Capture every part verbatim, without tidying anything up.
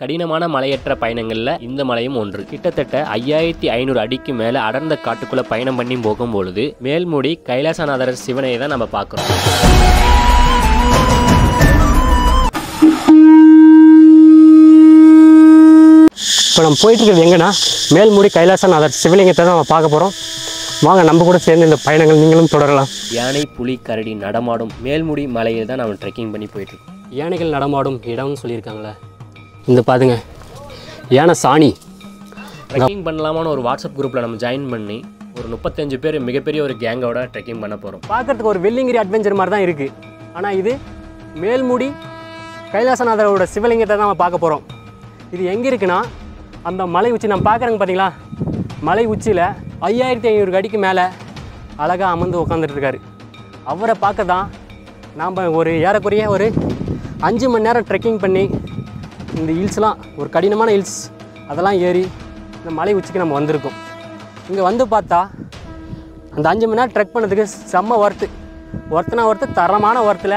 கடினமான மலையேற்ற பயணங்களில் இந்த மலையும் ஒன்று. கிட்டத்தட்ட ஐயாயிரத்தி ஐநூறு அடிக்கு மேலே அடர்ந்த காட்டுக்குள்ளே பயணம் பண்ணி போகும்பொழுது மேல்முடி கைலாசநாதர் சிவனை தான் நம்ம பார்க்குறோம். இப்போ நம்ம போயிட்டு இருக்கிறது எங்கன்னா மேல்முடி கைலாசநாதர் சிவலிங்கத்தை தான் நம்ம பார்க்க போகிறோம். வாங்க நம்ம கூட சேர்ந்து இந்த பயணங்கள் நீங்களும் தொடரலாம். யானை, புலி, கரடி நடமாடும் மேல்முடி மலையில் தான் நம்ம ட்ரெக்கிங் பண்ணி போயிட்டுருக்கோம். யானைகள் நடமாடும் இடம்னு சொல்லியிருக்காங்களே, இந்த பாருங்க யானை சாணி. ட்ரெக்கிங் பண்ணலாமான்னு ஒரு வாட்ஸ்அப் குரூப்பில் நம்ம ஜாயின் பண்ணி ஒரு முப்பத்தஞ்சு பேர் மிகப்பெரிய ஒரு கேங்கோட ட்ரெக்கிங் பண்ண போகிறோம். பார்க்குறதுக்கு ஒரு வெள்ளிங்கிரி அட்வென்ச்சர் மாதிரி தான் இருக்குது. ஆனால் இது மேல்முடி கைலாசநாதரோட சிவலிங்கத்தை தான் நம்ம பார்க்க போகிறோம். இது எங்கே இருக்குன்னா அந்த மலை உச்சி நம்ம பார்க்குறோங்க பார்த்தீங்களா, மலை உச்சியில் ஐயாயிரத்தி ஐநூறு அடிக்கு மேலே அழகாக அமர்ந்து உட்காந்துட்டு இருக்காரு. அவரை பார்க்க தான் நாம் ஒரு ஏறக்குறைய ஒரு அஞ்சு மணி நேரம் ட்ரெக்கிங் பண்ணி இந்த ஹில்ஸ்லாம் ஒரு கடினமான ஹில்ஸ் அதெல்லாம் ஏறி இந்த மலை உச்சிக்கு நம்ம வந்திருக்கோம். இங்கே வந்து பார்த்தா அந்த அஞ்சு மணி நேரம் ட்ரெக் பண்ணதுக்கு செம்ம ஒர்த்து ஒர்த்துனா ஒர்த்து தரமான ஒர்த்தில்.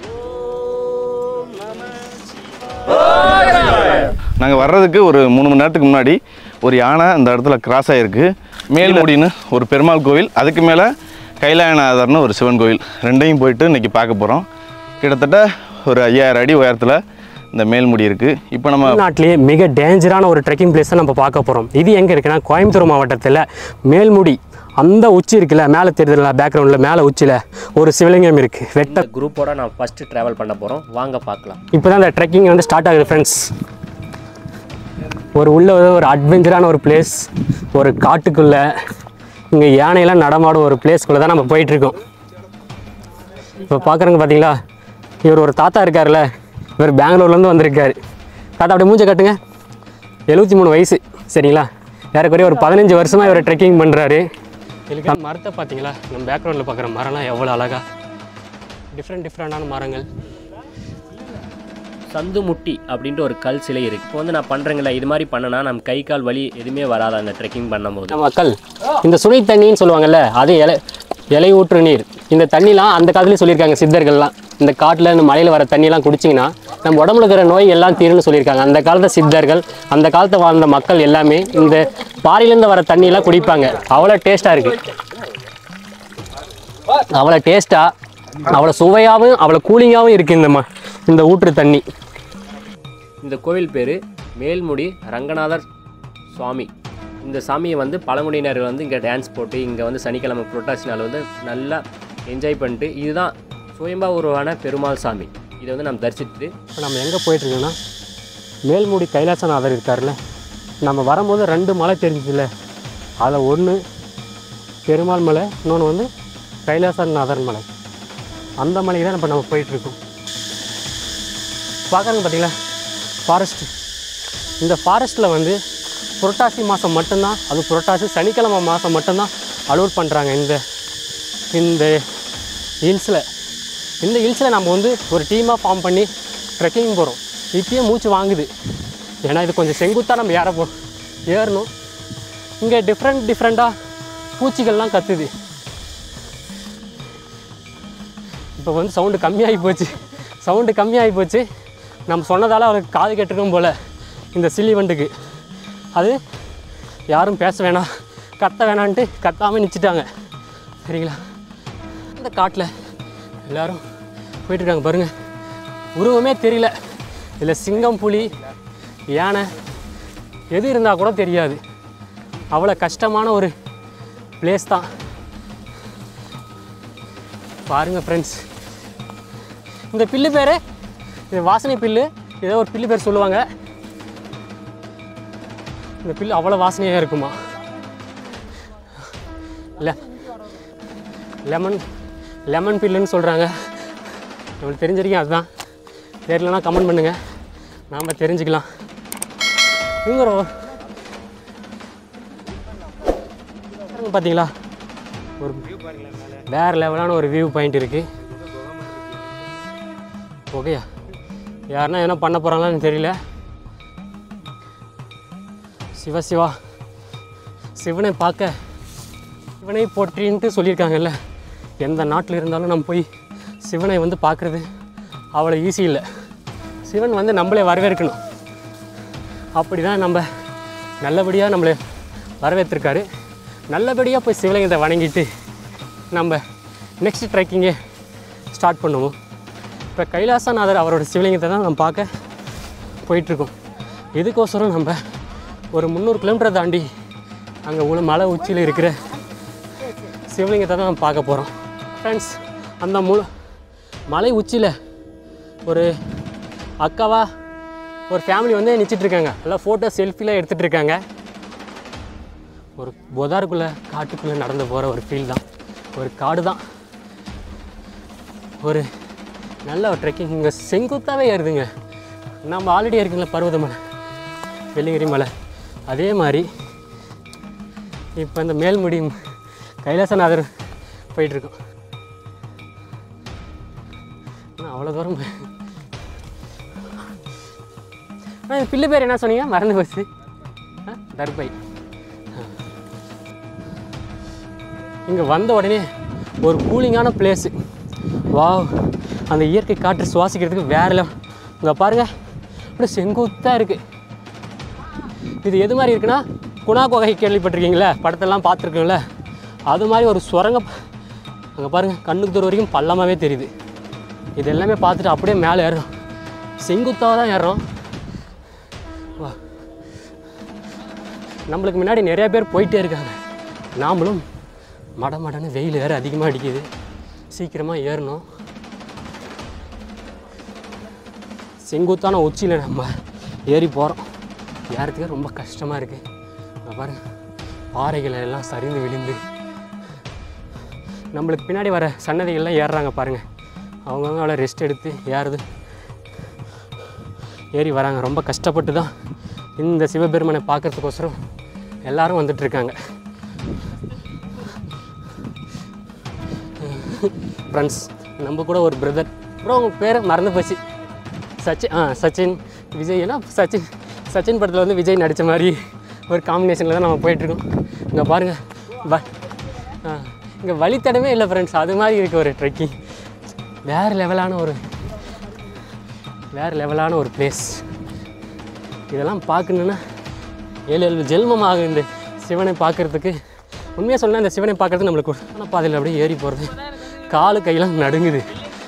நாங்கள் வர்றதுக்கு ஒரு மூணு மணி நேரத்துக்கு முன்னாடி ஒரு யானை அந்த இடத்துல கிராஸ் ஆகிருக்கு. மேல்முடின்னு ஒரு பெருமாள் கோவில், அதுக்கு மேலே கைலாயநாதர்னு ஒரு சிவன் கோவில், ரெண்டையும் போயிட்டு இன்றைக்கி பார்க்க போகிறோம். கிட்டத்தட்ட ஒரு ஐயாயிரம் அடி உயரத்தில் இந்த மேல்முடி இருக்குது. இப்போ நம்ம நாட்டிலேயே மிக டேஞ்சரான ஒரு ட்ரெக்கிங் பிளேஸை நம்ம பார்க்க போகிறோம். இது எங்கே இருக்குன்னா கோயம்புத்தூர் மாவட்டத்தில் மேல்முடி அந்த உச்சி இருக்குல்ல, மேலே தெரியுதுல பேக்ரவுண்டில் மேலே உச்சியில் ஒரு சிவலிங்கம் இருக்குது. வெட்ட குரூப்போட நான் ஃபஸ்ட்டு ட்ராவல் பண்ண போகிறோம், வாங்க பார்க்கலாம். இப்போ தான் இந்த ட்ரெக்கிங் வந்து ஸ்டார்ட் ஆகுது ஃப்ரெண்ட்ஸ். ஒரு உள்ள ஒரு அட்வென்ச்சரான ஒரு பிளேஸ், ஒரு காட்டுக்குள்ளே இங்கே யானையெல்லாம் நடமாடும் ஒரு பிளேஸ்க்குள்ளே தான் நம்ம போயிட்டுருக்கோம். இப்போ பார்க்குறங்க பார்த்தீங்களா, இவர் ஒரு தாத்தா இருக்கார்ல, இவர் பெங்களூர்லேருந்து வந்திருக்காரு. தாத்தா அப்படியே மூஞ்ச காட்டுங்க. எழுபத்தி மூணு வயசு சரிங்களா, ஏறக்குறைய ஒரு பதினஞ்சு வருஷமாக இவர் ட்ரெக்கிங் பண்ணுறாரு. இதுக்கு மரத்தை பார்த்தீங்களா, நம்ம பேக்ரவுண்டில் பார்க்குற மரம்லாம் எவ்வளோ அழகாக டிஃப்ரெண்ட் டிஃப்ரெண்டான மரங்கள். சந்துமுட்டி அப்படின்ட்டு ஒரு கல் சிலை இருக்குது. இப்போ வந்து நான் பண்ணுறேங்களா, இது மாதிரி பண்ணனா நம்ம கை கால் வலி எதுவுமே வராது அந்த ட்ரெக்கிங் பண்ணும்போது. நம்ம கல் இந்த சுனை தண்ணின்னு சொல்லுவாங்கல்ல, அது இலை இலை ஊற்று நீர். இந்த தண்ணிலாம் அந்த காலத்துலேயும் சொல்லியிருக்காங்க சித்தர்கள்லாம், இந்த காட்டில் இந்த மலையில் வர தண்ணியெல்லாம் குடிச்சிங்கன்னா நம்ம உடம்புல இருக்கிற நோய் எல்லாம் தீருன்னு சொல்லியிருக்காங்க. அந்த காலத்து சித்தர்கள், அந்த காலத்தை வாழ்ந்த மக்கள் எல்லாமே இந்த பாறையிலேருந்து வர தண்ணியெல்லாம் குடிப்பாங்க. அவ்வளோ டேஸ்ட்டாக இருக்குது, அவ்வளோ டேஸ்ட்டாக, அவ்வளோ சுவையாகவும் அவ்வளோ கூலிங்காகவும் இருக்குது இந்த ம இந்த ஊற்று தண்ணி. இந்த கோவில் பேர் மேல்முடி ரங்கநாதர் சுவாமி. இந்த சாமியை வந்து பழங்குடியினர் வந்து இங்கே டான்ஸ் போட்டு இங்கே வந்து சனிக்கிழமை புரட்டாசி நாள் வந்து நல்லா என்ஜாய் பண்ணிட்டு, இதுதான் சுயம்பா உருவான பெருமாள் சாமி. இதை வந்து நம்ம தரிசித்து இப்போ நம்ம எங்கே போயிட்டுருக்கோன்னா மேல்முடி கைலாசநாதர் இருக்கார்ல, நம்ம வரும்போது ரெண்டு மலை தெரிஞ்சிச்சுல, அதில் ஒன்று பெருமாள் மலை, இன்னொன்று வந்து கைலாசநாதர் மலை. அந்த மலைக்கு தான் இப்போ நம்ம போயிட்டுருக்கோம். பார்க்குறங்க பார்த்தீங்களா ஃபாரஸ்ட்டு. இந்த ஃபாரஸ்ட்டில் வந்து புரட்டாசி மாதம் மட்டும்தான், அது புரட்டாசி சனிக்கிழமை மாதம் மட்டும்தான் அலோட் பண்ணுறாங்க இந்த இந்த ஹில்ஸில். இந்த ஹில்ஸில் நம்ம வந்து ஒரு டீமாக ஃபார்ம் பண்ணி ட்ரெக்கிங் போகிறோம். இப்பயே மூச்சு வாங்குது, ஏன்னா இது கொஞ்சம் செங்குத்தாக நம்ம ஏற போ ஏறணும். இங்கே டிஃப்ரெண்ட் டிஃப்ரெண்ட்டாக பூச்சிகள்லாம் கத்துது. இப்போ வந்து சவுண்டு கம்மியாகி போச்சு சவுண்டு கம்மியாகி போச்சு நம்ம சொன்னதால் அவருக்கு காது கேட்டுருக்கும் போல் இந்த சில்லி வண்டுக்கு. அது யாரும் பேச வேணாம், கத்த வேணான்ட்டு கத்தாமல் நிச்சிட்டாங்க சரிங்களா. இந்த காட்டில் எல்லோரும் போயிட்டுருக்காங்க பாருங்கள், உருவமே தெரியல. இதில் சிங்கம், புலி, யானை எது இருந்தால் கூட தெரியாது. அவ்வளோ கஷ்டமான ஒரு பிளேஸ் தான் பாருங்கள் ஃப்ரெண்ட்ஸ். இந்த பில்லு பேர் இது வாசனை பில்லு, ஏதோ ஒரு பில்லு பேர் சொல்லுவாங்க. இந்த பில்லு அவ்வளோ வாசனையாக இருக்குமா? இல்லை லெமன் லெமன் பில்லுன்னு சொல்கிறாங்க. நம்மளுக்கு தெரிஞ்சிருக்கேன், அதுதான். தெரியலனா கமெண்ட் பண்ணுங்கள், நாம் தெரிஞ்சுக்கலாம். இவங்க பார்த்தீங்களா ஒரு வேறு லெவலான ஒரு வியூ பாயிண்ட் இருக்குது. ஓகேயா, யாருன்னா என்ன பண்ண போகிறாங்களான்னு தெரியல. சிவா சிவா சிவனை பார்க்க சிவனை போற்றின்ட்டு சொல்லியிருக்காங்கல்ல. எந்த நாட்டில் இருந்தாலும் நம்ம போய் சிவனை வந்து பார்க்குறது அவ்வளோ ஈஸி இல்லை. சிவன் வந்து நம்மளே வரவேற்கணும். அப்படி தான் நம்ம நல்லபடியாக நம்மளை வரவேற்றிருக்காரு. நல்லபடியாக போய் சிவலிங்கத்தை வணங்கிட்டு நம்ம நெக்ஸ்ட் ட்ரெக்கிங்கே ஸ்டார்ட் பண்ணுவோம். இப்போ கைலாசநாதர் அவரோட சிவலிங்கத்தை தான் நம்ம பார்க்க போயிட்டுருக்கோம். இதுக்கோசரம் நம்ம ஒரு முந்நூறு கிலோமீட்டர் தாண்டி அங்கே உள்ள மலை உச்சியில் இருக்கிற சிவலிங்கத்தை தான் நம்ம பார்க்க போகிறோம். ஃப்ரெண்ட்ஸ், அந்த மு மலை உச்சியில் ஒரு அக்காவா ஒரு ஃபேமிலி வந்து நிச்சிட்ருக்காங்க. எல்லாம் ஃபோட்டோ செல்ஃபிலாம் எடுத்துகிட்டு இருக்காங்க. ஒரு பொதாருக்குள்ளே காட்டுக்குள்ளே நடந்து போகிற ஒரு ஃபீல் தான். ஒரு காடு தான். ஒரு நல்ல ஒரு ட்ரெக்கிங். இங்கே செங்குத்தாகவே ஏறுதுங்க. நம்ம ஆல்ரெடி இருக்குங்களா பர்வதமலை, வெள்ளிங்கிரி மலை, அதே மாதிரி இப்போ இந்த மேல்முடி கைலாசநாதர் போயிட்டுருக்கோம். ஆனால் அவ்வளோ தூரம் ஆனால் இந்த பில்லு பேர் என்ன சொன்னீங்க? மறந்து போச்சு. ஆ தர்பை. இங்கே வந்த உடனே ஒரு கூலிங்கான பிளேஸு. வாவ், அந்த இயற்கை காற்று சுவாசிக்கிறதுக்கு வேற லெவல். இங்கே பாருங்கள், அப்படியே செங்குத்தாக இருக்குது. இது எது மாதிரி இருக்குன்னா, குணா குகை கேள்விப்பட்டிருக்கீங்களே, படத்தெல்லாம் பார்த்துருக்கீங்களே, அது மாதிரி ஒரு சுரங்க. அங்கே பாருங்கள், கண்ணுக்கு தூரம் வரைக்கும் பள்ளமாகவே தெரியுது. இது எல்லாமே பார்த்துட்டு அப்படியே மேலே ஏறுறோம். செங்குத்தாக தான் ஏறுறோம். வா, நம்மளுக்கு முன்னாடி நிறைய பேர் போயிட்டே இருக்காங்க. நாமளும் மட மடன்னு வெயில் வேறு அதிகமாக அடிக்குது. சீக்கிரமாக ஏறணும். செங்குத்தான உச்சியில் நம்ம ஏறி போகிறோம். ஏறத்துக்கே ரொம்ப கஷ்டமாக இருக்குது. பாருங்க, பாறைகள் எல்லாம் சரிந்து விழுந்து நம்மளுக்கு பின்னாடி வர சன்னதிகள்லாம் ஏறுறாங்க பாருங்கள். அவங்கவுங்க அவ்வளோ ரெஸ்ட் எடுத்து ஏறுது ஏறி வராங்க. ரொம்ப கஷ்டப்பட்டு தான் இந்த சிவபெருமனை பார்க்குறதுக்கோசரம் எல்லோரும் வந்துட்டுருக்காங்க. ஃப்ரெண்ட்ஸ், நம்ம கூட ஒரு பிரதர், அப்புறம் அவங்க பேர் மறந்து போச்சு. சச்சின் ஆ சச்சின் விஜய். ஏன்னா சச்சின் சச்சின் படத்தில் வந்து விஜய் நடித்த மாதிரி ஒரு காம்பினேஷனில் தான் நம்ம போயிட்டுருக்கோம். இங்கே பாருங்கள், வ ஆ இங்கே வழித்தடமே இல்லை ஃப்ரெண்ட்ஸ். அது மாதிரி இருக்குது ஒரு ட்ரெக்கிங். வேறு லெவலான ஒரு வேறு லெவலான ஒரு பிளேஸ். இதெல்லாம் பார்க்கணுன்னா ஏழு ஏழு ஜென்மமாக இந்த சிவனை பார்க்குறதுக்கு. உண்மையாக சொன்னால் இந்த சிவனை பார்க்குறதுக்கு நம்மளுக்கு ஆனால் பாதையில் அப்படியே ஏறி போகிறது காலு கையெல்லாம் நடுங்குது.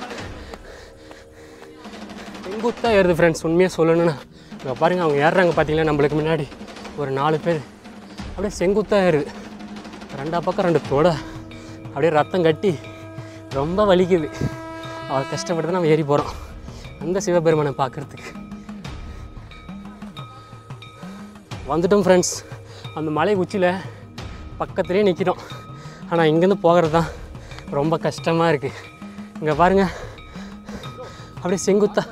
செங்குத்தாக ஏறுது ஃப்ரெண்ட்ஸ். உண்மையாக சொல்லணுன்னா இங்கே பாருங்கள், அவங்க ஏறுறாங்க பார்த்தீங்களா, நம்மளுக்கு முன்னாடி ஒரு நாலு பேர் அப்படியே செங்குத்தாக ஏறுது. ரெண்டா பக்கம் ரெண்டு தொட அப்படியே ரத்தம் கட்டி ரொம்ப வலிக்குது. அவர் கஷ்டப்பட்டு நம்ம ஏறி போகிறோம் அந்த சிவபெருமானை பார்க்குறதுக்கு. வந்துட்டோம் ஃப்ரெண்ட்ஸ். அந்த மலை உச்சியில் பக்கத்துலேயே நிற்கிறோம். ஆனால் இங்கேருந்து போகிறது தான் ரொம்ப கஷ்டமாக இருக்குது. இங்கே பாருங்கள், அப்படியே செங்குத்தா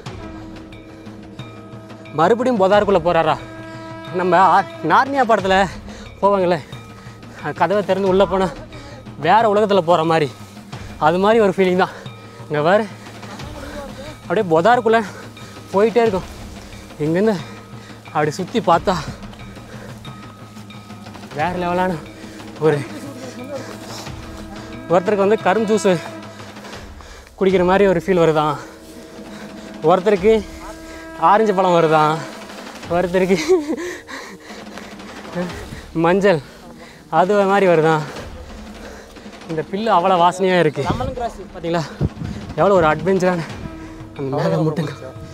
மறுபடியும் பொதாருக்குள்ளே போகிறாரா. நம்ம நார்னியா படத்தில் போவாங்களே, கதவை திறந்து உள்ளே போனால் வேறு உலகத்தில் போகிற மாதிரி, அது மாதிரி ஒரு ஃபீலிங் தான். இங்கே வேறு அப்படியே பொதாருக்குள்ளே போயிட்டே இருக்கும். இங்கேருந்து அப்படி சுற்றி பார்த்தா வேறு லெவலான ஒரு ஒருத்தருக்கு வந்து கரும் ஜூஸு குடிக்கிற மாதிரி ஒரு ஃபீல் வருதான். ஒருத்தருக்கு ஆரஞ்சு பழம் வருதான். ஒருத்தருக்கு மஞ்சள் அது மாதிரி வருதான். இந்த பில்லு அவ்வளோ வாசனையாக இருக்குது. பார்த்தீங்களா எவ்வளோ ஒரு அட்வென்ச்சரான அந்த மேலே முட்டுங்க.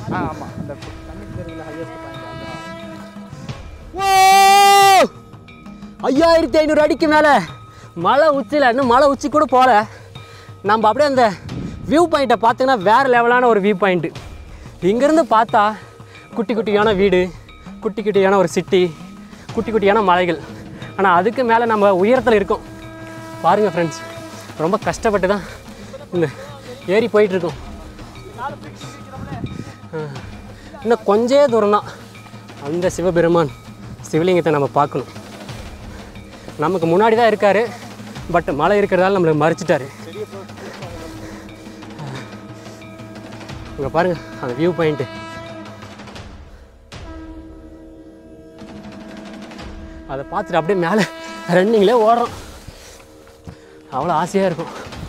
ஐயாயிரத்தி ஐநூறு அடிக்கு மேலே மலை உச்சியில், இன்னும் மலை உச்சி கூட போகல. நம்ம அப்படியே அந்த வியூ பாயிண்ட்டை பார்த்தீங்கன்னா வேறு லெவலான ஒரு வியூ பாயிண்ட்டு. இங்கேருந்து பார்த்தா குட்டி குட்டியான வீடு, குட்டி குட்டியான ஒரு சிட்டி, குட்டி குட்டியான மலைகள். ஆனால் அதுக்கு மேலே நம்ம உயரத்தில் இருக்கோம் பாருங்கள் ஃப்ரெண்ட்ஸ். ரொம்ப கஷ்டப்பட்டு தான் இந்த ஏறி போயிட்டுருக்கோம். இன்னும் கொஞ்சே தூரம் தான் அந்த சிவபெருமான் சிவலிங்கத்தை நம்ம பார்க்கணும். நமக்கு முன்னாடி தான் இருக்கார், பட் மழை இருக்கிறதால நம்மளை மறைச்சிட்டாரு. இங்கே பாருங்கள் அந்த வியூ பாயிண்ட்டு. அதை பார்த்துட்டு அப்படியே மேலே ரன்னிங்லேயே ஓடுறோம். அவ்வளோ ஆசையாக இருக்கும்.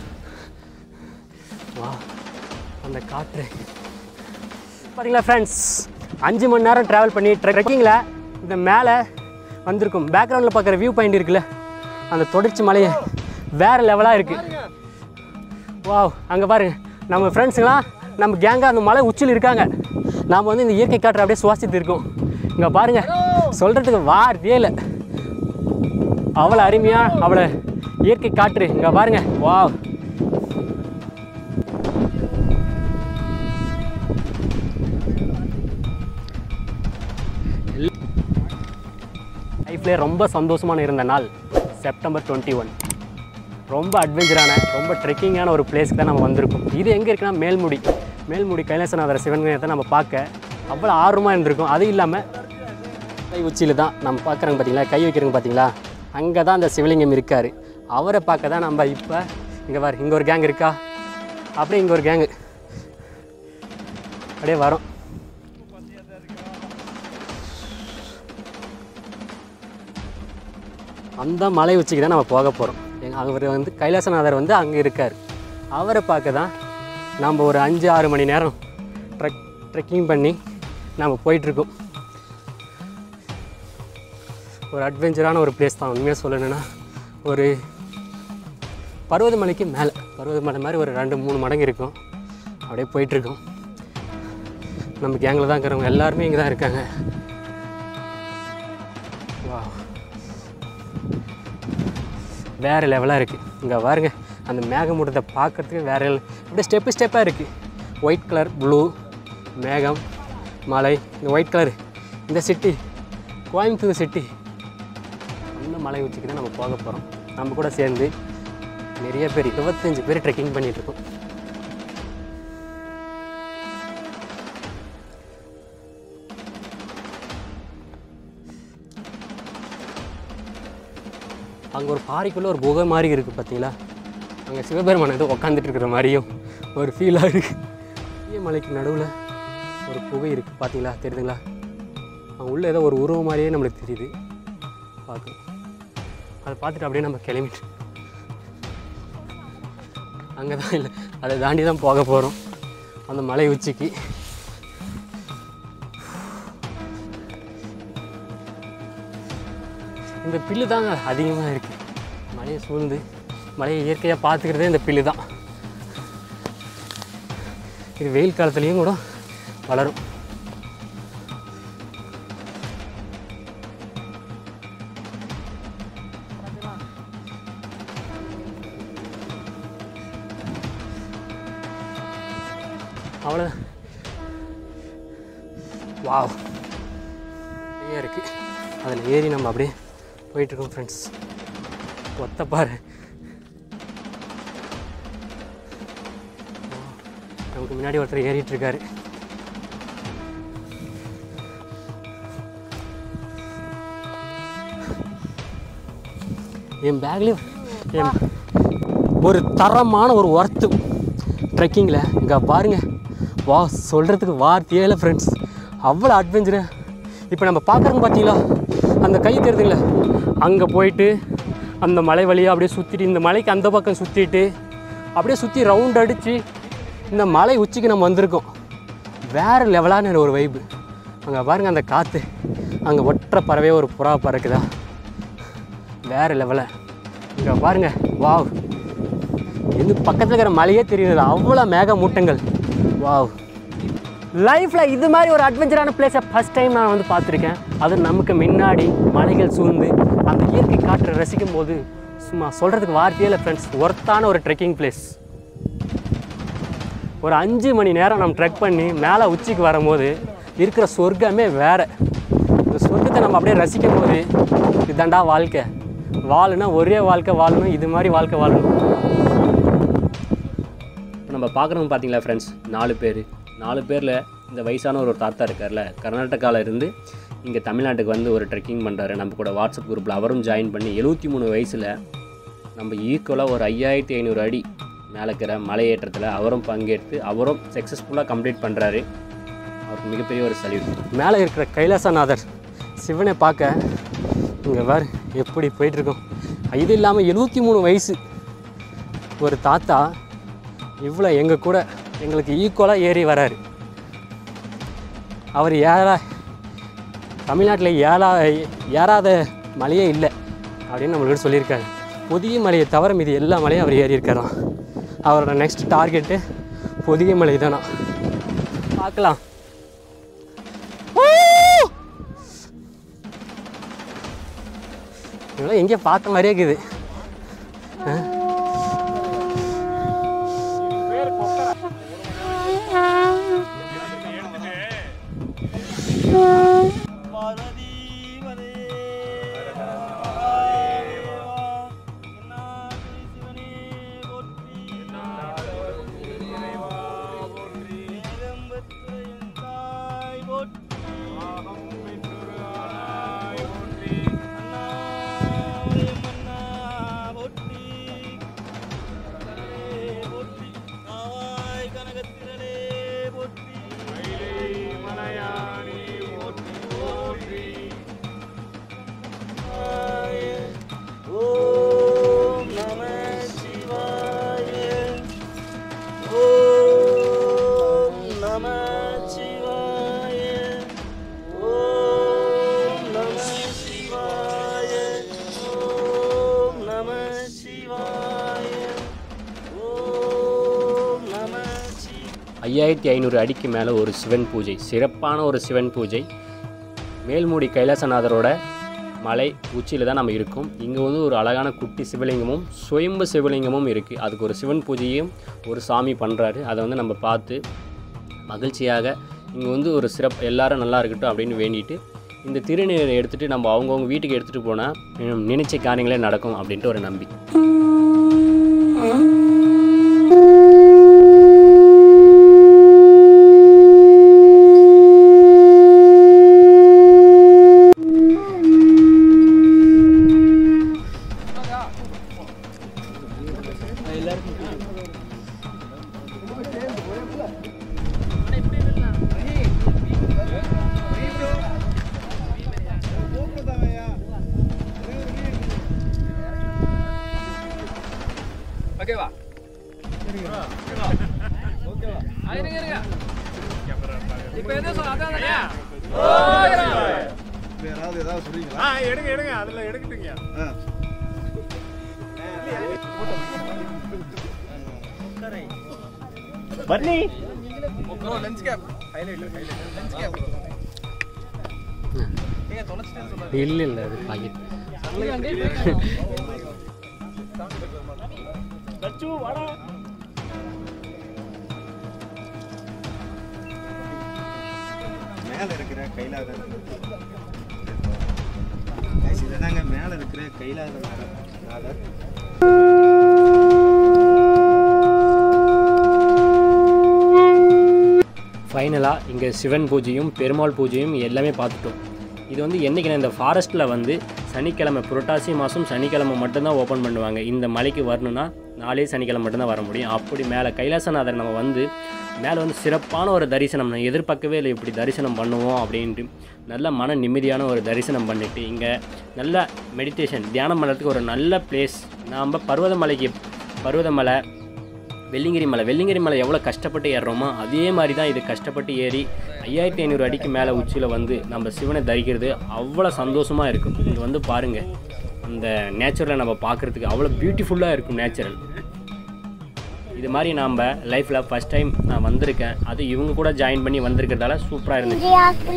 வா, அந்த காற்று பார்த்தீங்களா ஃப்ரெண்ட்ஸ். அஞ்சு மணி நேரம் ட்ராவல் பண்ணி ட்ரெக்கிங்கில் இந்த மேலே வந்திருக்கும். பேக்ரவுண்டில் பார்க்குற வியூ பாயிண்ட் இருக்குல்ல, அந்த தொடர்ச்சி மலையை வேறு லெவலாக இருக்குது. வாவ், அங்கே பாருங்கள் நம்ம ஃப்ரெண்ட்ஸுங்களாம் நம்ம கேங்காக அந்த மலை உச்சியில் இருக்காங்க. நாம் வந்து இந்த இயற்கை காற்றை அப்படியே சுவாசித்து இருக்கோம். இங்கே பாருங்கள், சொல்கிறதுக்கு வார்த்தையே இல்லை, அவ்வளோ அருமையாக அவ்வளோ இயற்கை காற்று. இங்கே பாருங்கள், வாவ். லைஃப்லேயே ரொம்ப சந்தோஷமான இருந்த நாள் செப்டம்பர் டுவெண்ட்டி ஒன். ரொம்ப அட்வென்ச்சரான ரொம்ப ட்ரெக்கிங்கான ஒரு பிளேஸ்க்கு தான் நம்ம வந்திருக்கோம். இது எங்கே இருக்குன்னா மேல்முடி. மேல்முடி கைலாசநாதர் சிவன்கத்தை நம்ம பார்க்க அவ்வளோ ஆர்வமாக இருந்திருக்கும். அது இல்லாமல் கை உச்சியில் தான் நம்ம பார்க்குறாங்க பார்த்தீங்களா, கை வைக்கிறவங்க பார்த்தீங்களா, அங்கே தான் அந்த சிவலிங்கம் இருக்கார். அவரை பார்க்க தான் நம்ம இப்போ இங்கே வர இங்கே ஒரு கேங் இருக்கா, அப்படியே இங்கே ஒரு கேங்கு அப்படியே வரோம். அந்த மலை உச்சிக்கு தான் நம்ம போக போகிறோம். எங்கள் அவர் வந்து கைலாசநாதர் வந்து அங்கே இருக்கார். அவரை பார்க்க தான் நம்ம ஒரு அஞ்சு ஆறு மணி நேரம் ட்ரெக் ட்ரெக்கிங் பண்ணி நம்ம போயிட்டுருக்கோம். ஒரு அட்வென்ச்சரான ஒரு பிளேஸ் தான். உண்மையாக சொல்லணுன்னா ஒரு பர்வதமலைக்கு மேலே, பர்வதமலை மாதிரி ஒரு ரெண்டு மூணு மடங்கு இருக்கும். அப்படியே போயிட்டுருக்கோம். நம்ம கேங்கில் தான் இருக்கிறவங்க எல்லாருமே இங்கே தான் இருக்காங்க. வா, வேறு லெவலாக இருக்குது. இங்கே பாருங்க, அந்த மேகமூட்டத்தை பார்க்குறதுக்கு வேறு அப்படியே ஸ்டெப்பு ஸ்டெப்பாக இருக்குது. ஒயிட் கலர், ப்ளூ மேகம், மலை, இந்த ஒயிட் கலர் இந்த சிட்டி கோயம்புத்தூர் சிட்டி. அந்த மலை உச்சிக்கு தான் நம்ம போக போகிறோம். நம்ம கூட சேர்ந்து நிறைய பேர், இருபத்தஞ்சி பேர் ட்ரெக்கிங் பண்ணிகிட்ருக்கோம். அங்கே ஒரு பாறைக்குள்ளே ஒரு குகை மாதிரி இருக்குது பார்த்தீங்களா, அங்கே சிவபெருமான் ஏதோ உக்காந்துட்டு இருக்கிற மாதிரியும் ஒரு ஃபீலாக இருக்குது. பெரிய மலைக்கு நடுவில் ஒரு குகை இருக்குது பார்த்தீங்களா, தெரியுதுங்களா? அங்கே உள்ளே ஏதோ ஒரு உருவம் மாதிரியே நம்மளுக்கு தெரியுது. பார்க்கணும், அதை பார்த்துட்டு அப்படியே நம்ம கிளம்பிட்டு அங்கே தான் இல்லை, அதை தாண்டி தான் போக போகிறோம் அந்த மலை உச்சிக்கு. இந்த பில்லு தாங்க அதிகமாக இருக்குது. மலையை சூழ்ந்து மலையை இயற்கையாக பார்த்துக்கிறதே இந்த பில்லு தான். இது வெயில் காலத்துலேயும் கூட வளரும். அவ்வளோ வாவ் நிறைய இருக்குது. அதில் ஏறி நம்ம அப்படியே போயிட்டுருக்கோம் ஃப்ரெண்ட்ஸ். ஒத்தப்பாரு நமக்கு முன்னாடி ஒருத்தர் ஏறிட்டுருக்காரு. என் பேக்லேயும் என் ஒரு தரமான ஒரு ஒர்த்து ட்ரெக்கிங்கில் இங்கே பாருங்கள். வா, சொல்கிறதுக்கு வார்த்தையே இல்லை ஃப்ரெண்ட்ஸ், அவ்வளோ அட்வென்ச்சரு. இப்போ நம்ம பார்க்குறோங்க பார்த்தீங்களா, அந்த கை தெரியுதுங்களே, அங்கே போயிட்டு அந்த மலை வழியாக அப்படியே சுற்றிட்டு இந்த மலைக்கு அந்த பக்கம் சுற்றிட்டு அப்படியே சுற்றி ரவுண்ட் அடித்து இந்த மலை உச்சிக்கு நம்ம வந்திருக்கோம். வேறு லெவலான ஒரு வைப்பு. அங்கே பாருங்கள் அந்த காற்று, அங்கே ஒற்றை பறவை ஒரு புறா பறக்குதா, வேறு லெவலை. இங்கே பாருங்கள், வாவ், இது பக்கத்தில் இருக்கிற மலையே தெரியுது, அவ்வளோ மேக மூட்டங்கள். வாவ், லைஃப்பில் இது மாதிரி ஒரு அட்வென்ச்சரான பிளேஸை ஃபஸ்ட் டைம் நான் வந்து பார்த்துருக்கேன். அது நமக்கு முன்னாடி மலைகள் சூழ்ந்து அந்த இயற்கை காற்றை ரசிக்கும் போது சும்மா சொல்கிறதுக்கு வார்த்தையே இல்லை ஃப்ரெண்ட்ஸ். ஒர்த்தான ஒரு ட்ரெக்கிங் பிளேஸ். ஒரு அஞ்சு மணி நேரம் நம்ம ட்ரெக் பண்ணி மேலே உச்சிக்கு வரும்போது இருக்கிற சொர்க்கமே வேறு. இந்த சொர்க்கத்தை நம்ம அப்படியே ரசிக்கும் போது இதுதாண்டா வாழ்க்கை. வாழணும்னா ஒரே வாழ்க்கை வாழணும், இது மாதிரி வாழ்க்கை வாழணும். நம்ம பார்க்குறவங்க பார்த்தீங்களா ஃப்ரெண்ட்ஸ், நாலு பேர் நாலு பேரில் இந்த வயசான ஒரு தாத்தா இருக்கார்ல, கர்நாடகாவில் இருந்து இங்கே தமிழ்நாட்டுக்கு வந்து ஒரு ட்ரெக்கிங் பண்ணுறாரு. நம்ம கூட வாட்ஸ்அப் குரூப்பில் அவரும் ஜாயின் பண்ணி எழுபத்தி மூணு வயசில் நம்ம ஈக்குவலாக ஒரு ஐயாயிரத்தி ஐநூறு அடி மேலே இருக்கிற மலையேற்றத்தில் அவரும் பங்கேற்று அவரும் சக்ஸஸ்ஃபுல்லாக கம்ப்ளீட் பண்ணுறாரு. அவருக்கு மிகப்பெரிய ஒரு சல்யூட். மேலே இருக்கிற கைலாசநாதர் சிவனை பார்க்க இங்கே வேறு எப்படி போயிட்டுருக்கோம். இது இல்லாமல் எழுபத்தி மூணு வயசு ஒரு தாத்தா இவ்வளோ எங்கள் கூட எங்களுக்கு ஈக்குவலாக ஏறி வராரு. அவர் ஏற தமிழ்நாட்டில் ஏறா ஏறாத மலையே இல்லை அப்படின்னு நம்மளுக்கு சொல்லியிருக்காரு. பொதிகை மலையை தவிர மீதி எல்லா மலையும் அவர் ஏறியிருக்காராம். அவரோட நெக்ஸ்ட் டார்கெட்டு பொதிகை மலை தானா. பார்க்கலாம். இதெல்லாம் எங்கேயோ பார்த்த மாதிரியே இருக்குது. ஐயாயிரத்தி ஐநூறு அடிக்கு மேலே ஒரு சிவன் பூஜை, சிறப்பான ஒரு சிவன் பூஜை. மேல்மூடி கைலாசநாதரோட மலை உச்சியில் தான் நம்ம இருக்கோம். இங்கே வந்து ஒரு அழகான குட்டி சிவலிங்கமும் சுயம்பு சிவலிங்கமும் இருக்குது. அதுக்கு ஒரு சிவன் பூஜையும் ஒரு சாமி பண்ணுறாரு. அதை வந்து நம்ம பார்த்து மகிழ்ச்சியாக இங்கே வந்து ஒரு சிறப்பு எல்லாரும் நல்லா இருக்கட்டும் அப்படின்னு வேண்டிட்டு இந்த திருநீரை எடுத்துகிட்டு நம்ம அவங்கவுங்க வீட்டுக்கு எடுத்துகிட்டு போனால் நினைச்ச காரியங்களே நடக்கும் அப்படின்ட்டு ஒரு நம்பிக்கை. ஓகேவா? ஓகேவா? இருங்க இருங்க. இப்போ என்ன சொல்ல அதானே? யாராவது ஏதாவது சொல்றீங்களா? ஆ எடுங்க எடுங்க அதுல எடுக்கட்டுங்க. பர்னி bro lens cap highlight highlight lens cap. நீங்க தொலைச்சிட்டேன்னு சொன்னாங்க. இல்லை இல்லை அது பாக்கெட். தச்சு வாடா. மேல இருக்கிற கைலாசம் இதுதாங்க மேல இருக்கிற கைலாசம். ஃபைனலாக இங்கே சிவன் பூஜையும் பெருமாள் பூஜையும் எல்லாமே பார்த்துட்டோம். இது வந்து என்றைக்குன்னா இந்த ஃபாரஸ்ட்டில் வந்து சனிக்கிழமை புரட்டாசி மாதம் சனிக்கிழமை மட்டும்தான் ஓப்பன் பண்ணுவாங்க. இந்த மலைக்கு வரணுன்னா நாளே சனிக்கிழமை மட்டும்தான் வர முடியும். அப்படி மேலே கைலாசநாதர் நம்ம வந்து மேலே வந்து சிறப்பான ஒரு தரிசனம் நான் எதிர்பார்க்கவே இல்லை இப்படி தரிசனம் பண்ணுவோம் அப்படின்ட்டு. நல்ல மன நிம்மதியான ஒரு தரிசனம் பண்ணிவிட்டு இங்கே நல்ல மெடிடேஷன் தியானம் பண்ணுறதுக்கு ஒரு நல்ல பிளேஸ். நாம் பர்வதமலைக்கு பர்வதமலை வெள்ளிங்கிரி மலை வெள்ளிங்கிரி மலை எவ்வளோ கஷ்டப்பட்டு ஏறுறோமோ அதே மாதிரி தான் இது கஷ்டப்பட்டு ஏறி ஐயாயிரத்தி ஐநூறு அடிக்கு மேலே உச்சியில் வந்து நம்ம சிவனை தரிக்கிறது அவ்வளோ சந்தோஷமாக இருக்கும். இது வந்து பாருங்கள் அந்த நேச்சுரலை நம்ம பார்க்குறதுக்கு அவ்வளோ பியூட்டிஃபுல்லாக இருக்கும் நேச்சுரல். இது மாதிரி நாம் லைஃப்பில் ஃபஸ்ட் டைம் நான் வந்திருக்கேன். அது இவங்க கூட ஜாயின் பண்ணி வந்திருக்கிறதால சூப்பராக இருந்துச்சு.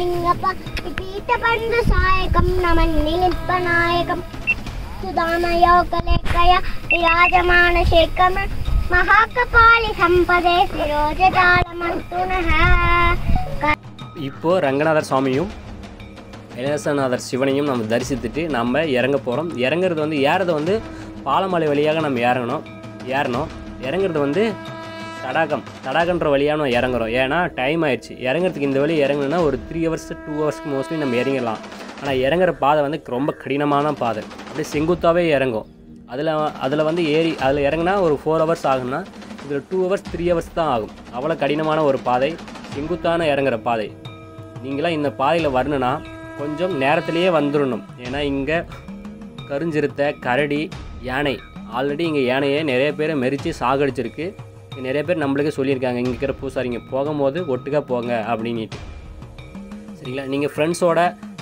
இப்போது ரங்கநாதர் சுவாமியும் கைலாசநாதர் சிவனையும் நம்ம தரிசித்துட்டு நம்ம இறங்க போகிறோம். இறங்குறது வந்து ஏறது வந்து பாலமலை வழியாக நம்ம இறங்கணும் ஏறணும் இறங்குறது வந்து தடாகம் தடாகன்ற வழியாக நம்ம இறங்குறோம். ஏன்னா டைம் ஆயிடுச்சு இறங்குறதுக்கு. இந்த வழி இறங்கணுன்னா ஒரு த்ரீ ஹவர்ஸ் டூ ஹவர்ஸ்க்கு மோஸ்ட்லி நம்ம இறங்கிடலாம். ஆனால் இறங்குற பாதை வந்து ரொம்ப கடினமான பாதை. அப்படியே செங்குத்தாகவே இறங்கும். அதில் அதில் வந்து ஏறி அதில் இறங்கினா ஒரு ஃபோர் ஹவர்ஸ் ஆகும்னா இதில் டூ ஹவர்ஸ் த்ரீ ஹவர்ஸ் தான் ஆகும். அவ்வளோ கடினமான ஒரு பாதை, செங்குத்தான இறங்குற பாதை. நீங்களாம் இந்த பாதையில் வரணுன்னா கொஞ்சம் நேரத்திலேயே வந்துடணும். ஏன்னா இங்கே கருஞ்சிறுத்தை, கரடி, யானை ஆல்ரெடி இங்கே யானையை நிறைய பேரை மெரித்து சாகடிச்சிருக்கு. நிறைய பேர் நம்மளுக்கே சொல்லியிருக்காங்க இங்கே இருக்கிற பூசாரிங்க போகும்போது ஒட்டுக்காக போங்க அப்படின்ட்டு. சரிங்களா? நீங்கள் ஃப்ரெண்ட்ஸோட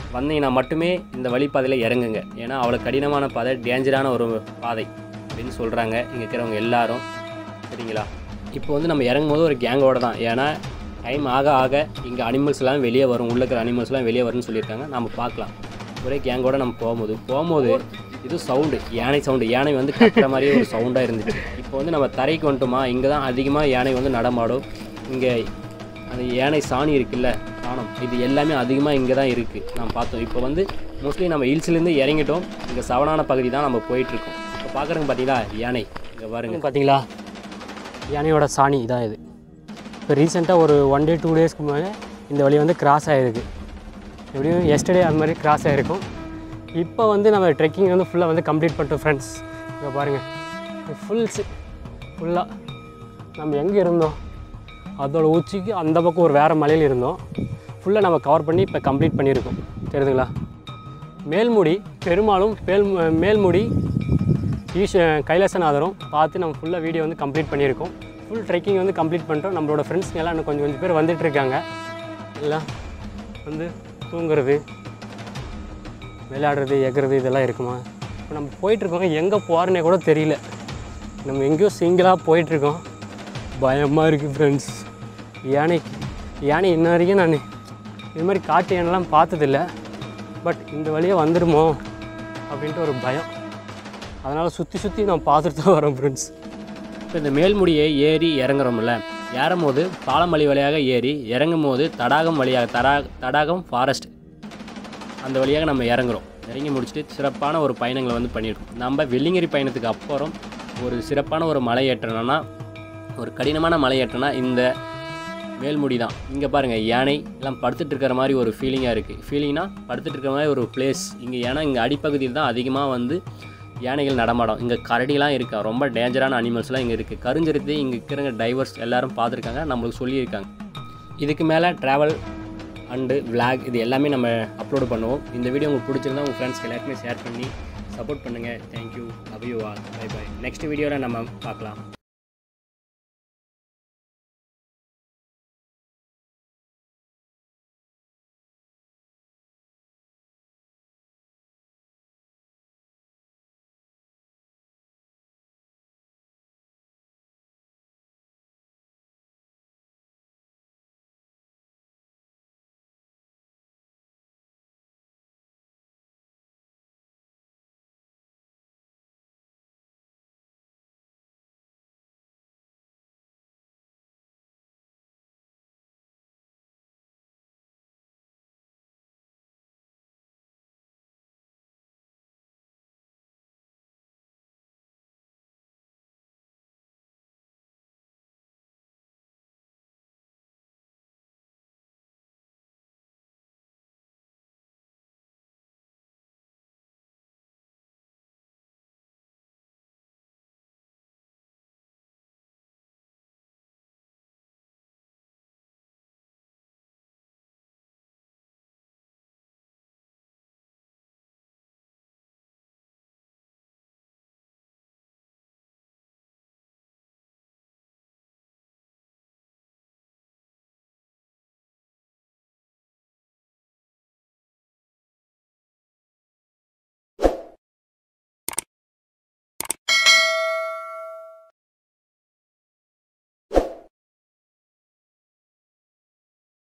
வந்தீங்கன்னா மட்டுமே இந்த வழிப்பாதையில் இறங்குங்க. ஏன்னா அவ்வளோ கடினமான பாதை, டேஞ்சரான ஒரு பாதை அப்படின்னு சொல்கிறாங்க இங்கே இருக்கிறவங்க எல்லாரும். சரிங்களா? இப்போ வந்து நம்ம இறங்கும் போது ஒரு கேங்கோட தான். ஏன்னா டைம் ஆக ஆக இங்கே அனிமல்ஸ்லாம் வெளியே வரும், உள்ளே இருக்கிற அனிமல்ஸ்லாம் வெளியே வரும்னு சொல்லியிருக்காங்க. நம்ம பார்க்கலாம். ஒரே கேங்கோட நம்ம போகும்போது போகும்போது இது சவுண்டு, யானை சவுண்டு. யானை வந்து கத்துற மாதிரியே ஒரு சவுண்டாக இருந்துச்சு. இப்போ வந்து நம்ம தரைக்கு வந்துட்டோமா, இங்கே தான் அதிகமாக யானை வந்து நடமாடும். இங்கே அந்த யானை சாணி இருக்குல்ல, சாணம், இது எல்லாமே அதிகமாக இங்கே தான் இருக்குது. நம்ம பார்த்தோம். இப்போ வந்து மோஸ்ட்லி நம்ம ஹில்ஸ்லேருந்து இறங்கிட்டோம். இங்கே சவனான பகுதி தான் நம்ம போயிட்டுருக்கோம். இப்போ பார்க்குறங்க பார்த்தீங்களா யானை, இங்கே பாருங்க பார்த்தீங்களா யானையோட சாணி இதான் இது. இப்போ ரீசெண்டாக ஒரு ஒன் டே டூ டேஸ்க்கு மேலே இந்த வழி வந்து கிராஸ் ஆகிருக்கு. எப்படியும் எஸ்டர்டே அது மாதிரி கிராஸ் ஆகிருக்கும். இப்போ வந்து நம்ம ட்ரெக்கிங் வந்து ஃபுல்லாக வந்து கம்ப்ளீட் பண்ணிட்டோம் ஃப்ரெண்ட்ஸ். இங்கே பாருங்கள் ஃபுல்ஸு ஃபுல்லாக நம்ம எங்கே இருந்தோம் அதோட உச்சிக்கு அந்த பக்கம் ஒரு வேறு மலையில் இருந்தோம். ஃபுல்லாக நம்ம கவர் பண்ணி இப்போ கம்ப்ளீட் பண்ணியிருக்கோம். தெரியுதுங்களா? மேல்முடி பெருமாளும் மேல் மேல்முடி ஈஷ கைலாசநாதரும் பார்த்து நம்ம ஃபுல்லாக வீடியோ வந்து கம்ப்ளீட் பண்ணியிருக்கோம். ஃபுல் ட்ரெக்கிங் வந்து கம்ப்ளீட் பண்ணிட்டோம். நம்மளோட ஃப்ரெண்ட்ஸ்ங்க எல்லாம் இன்னும் கொஞ்சம் கொஞ்சம் பேர் வந்துட்டுருக்காங்க. எல்லாம் வந்து தூங்குறது, விளையாடுறது, எகிறது இதெல்லாம் இருக்குமா. இப்போ நம்ம போயிட்டுருக்கோங்க, எங்கே போகிறனே கூட தெரியல. நம்ம எங்கேயோ சிங்கிளாக போயிட்டுருக்கோம். பயமாக இருக்குது ஃப்ரெண்ட்ஸ். யானை யானை இன்ன வரைக்கும் நான் இது மாதிரி காட்டு யானைலாம் பார்த்ததில்ல. பட் இந்த வழியாக வந்துடுமோ அப்படின்ட்டு ஒரு பயம். அதனால் சுற்றி சுற்றி நான் பார்த்துட்டு தான் வரேன் ஃப்ரெண்ட்ஸ். இப்போ இந்த மேல்முடியை ஏறி இறங்குறோம்ல, ஏறும் போது பாலமலை வழியாக ஏறி இறங்கும் போது தடாகம் வழியாக தடா தடாகம் ஃபாரஸ்ட் அந்த வழியாக நம்ம இறங்குறோம். இறங்கி முடிச்சுட்டு சிறப்பான ஒரு பயணங்களை வந்து பண்ணியிருக்கோம். நம்ம வெள்ளிங்கிரி பயணத்துக்கு அப்புறம் ஒரு சிறப்பான ஒரு மலை ஏற்றணும்னா, ஒரு கடினமான மலை ஏற்றனா இந்த மேல்முடி தான். இங்கே பாருங்கள் யானை எல்லாம் படுத்துட்டு இருக்கிற மாதிரி ஒரு ஃபீலிங்காக இருக்குது. ஃபீலிங்னா படுத்துட்டு இருக்கிற மாதிரி ஒரு பிளேஸ் இங்கே. ஏன்னா இங்கே அடிப்பகுதியில் தான் அதிகமாக வந்து யானைகள் நடமாடும். இங்கே கரடிலாம் இருக்கா, ரொம்ப டேஞ்சரான அனிமல்ஸ்லாம் இங்கே இருக்குது. கருஞ்சரித்து இங்கே இருக்கிற டைவர்ஸ் எல்லோரும் பார்த்துருக்காங்க, நம்மளுக்கு சொல்லியிருக்காங்க. இதுக்கு மேலே ட்ராவல் அண்டு விளாக் இது எல்லாமே நம்ம அப்லோடு பண்ணுவோம். இந்த வீடியோ உங்களுக்கு பிடிச்சிருந்தா உங்கள் ஃப்ரெண்ட்ஸ்க்கு எல்லாருக்குமே ஷேர் பண்ணி சப்போர்ட் பண்ணுங்கள். Thank you, love you all, bye bye. Next வீடியோவில் நம்ம பார்க்கலாம்.